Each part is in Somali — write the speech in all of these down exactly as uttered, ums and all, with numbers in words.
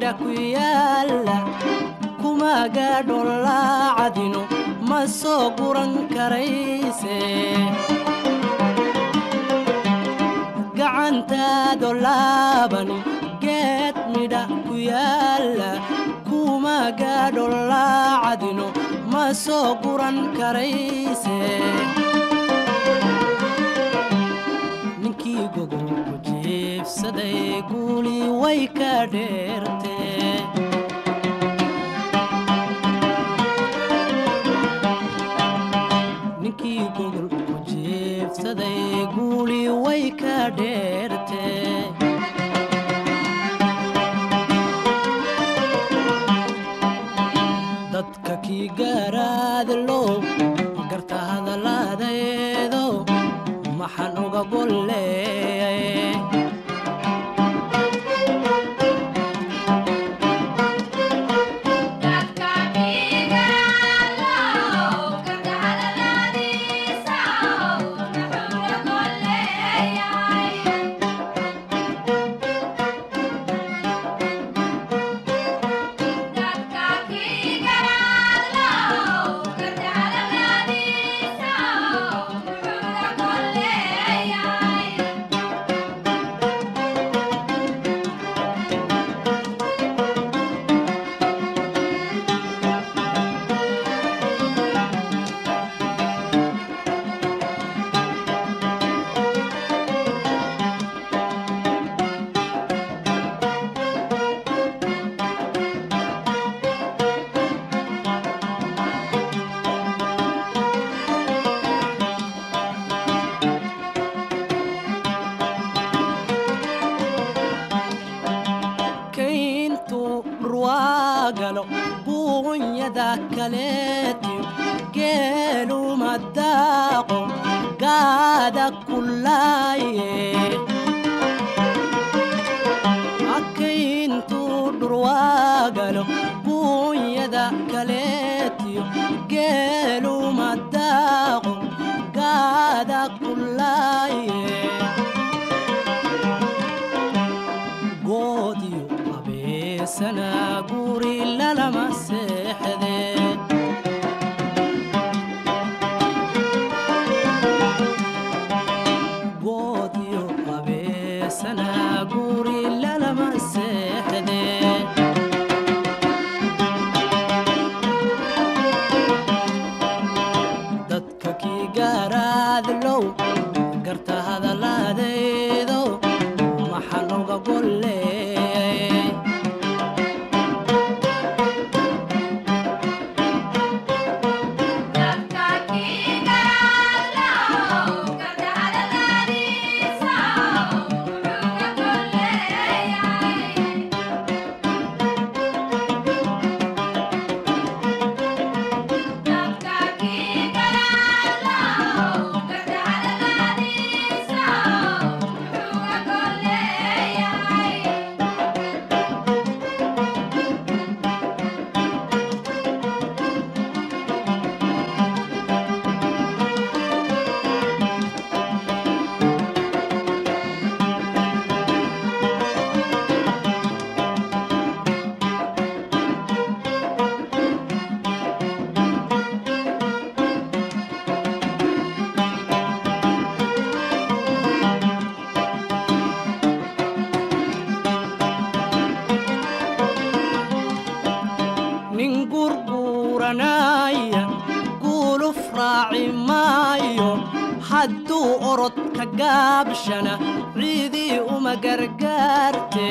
midakuyalla kuma gaadho laacadino ma soo guran karayse gacantaado laabani geed midakuyalla kuma gaadho laacadino ma soo guran karayse ninkii gogol ku jiifsaday guuli way ka dheertee ninkii gogol ku jiifsaday guuli way ka dheertee dadka kii garaadlo garta hadaladeedo maxaan uga golleeyay buunyada kaleeti geelu madaaqo gaada kulaaye akayntu dhurwaagalo buunyada kaleeti geelu madaaqo gaada kulaaye goodiyo abeesana guri lalama seexde goodiyo abeesana guri lalama seexde dadka kii garaadlow garta hadaladeedo maxaan uga golleeyay hadduu orod ka gaabshana ciidii uma gargaarte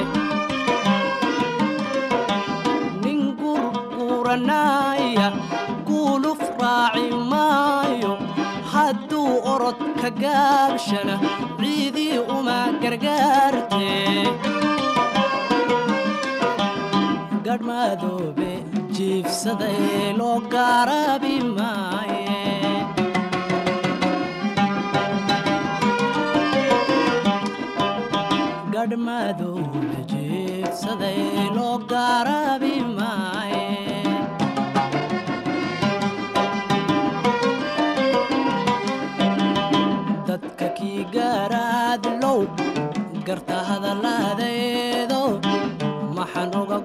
nin gurguranaya guuluf raaci maayo hadduu orod ka gaabshana ciidii uma gargaarte gadhmadoobe jiifsaday loo gaarabi maaye gadhmadoobe jiifsaday loo gaarabi maaye dadka kii garaadlow garta hadaladeedo maxaan uga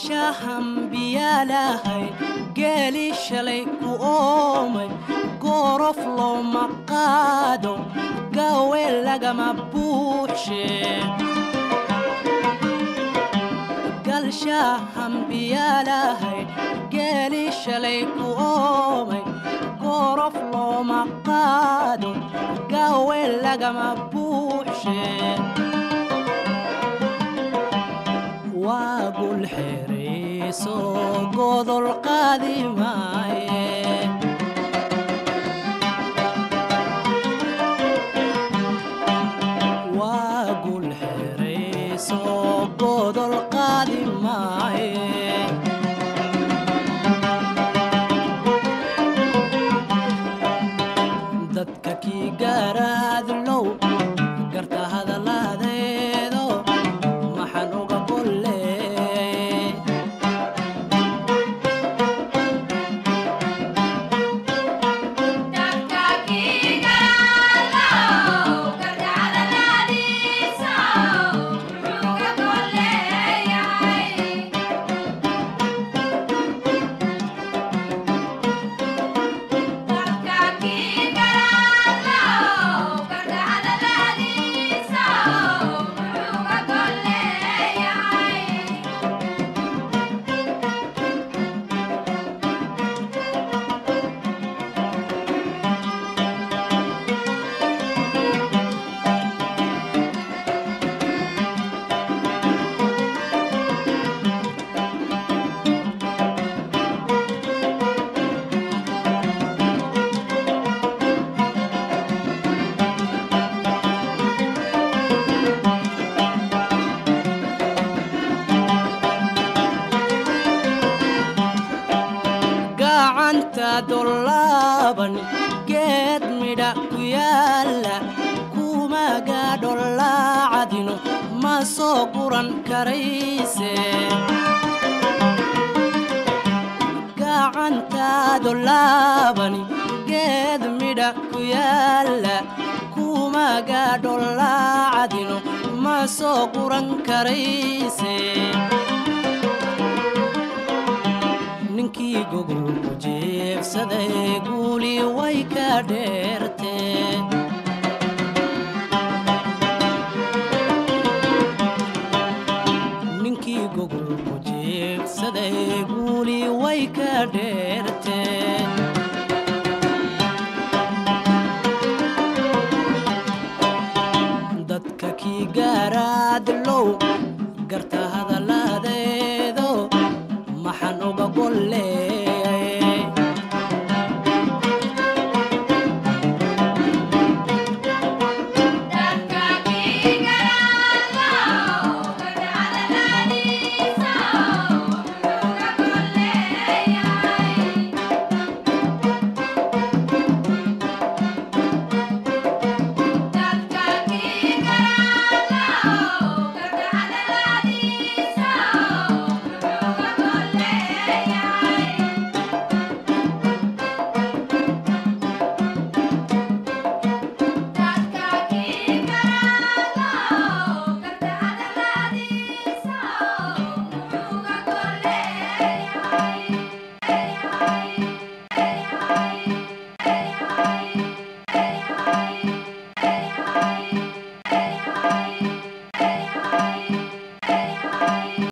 شاهم بيالاهي قالي شليك وأمي قرف لو مقادو قوي لقى مبوحشي قال شاهم بيالاهي قالي شليك وأمي قرف لو مقادو قوي لقى مبوحشي واقول حريصو قوضو القادماي واقول حريصو قوضو القادماي دادك كي قاراد لو قرت هذا لاديدو ما حنوغا دولابني جد مدا كيالا كوما قادولا عدينو ما صقران كريسي قاعنتا دولابني جد مدا كيالا كوما قادولا عدينو ما صقران كريسي ninkii gogol ku jeefsaday guuli way ka dheertee ninkii gogol ku jeefsaday guuli way ka dheertee dadka kii gaaraad low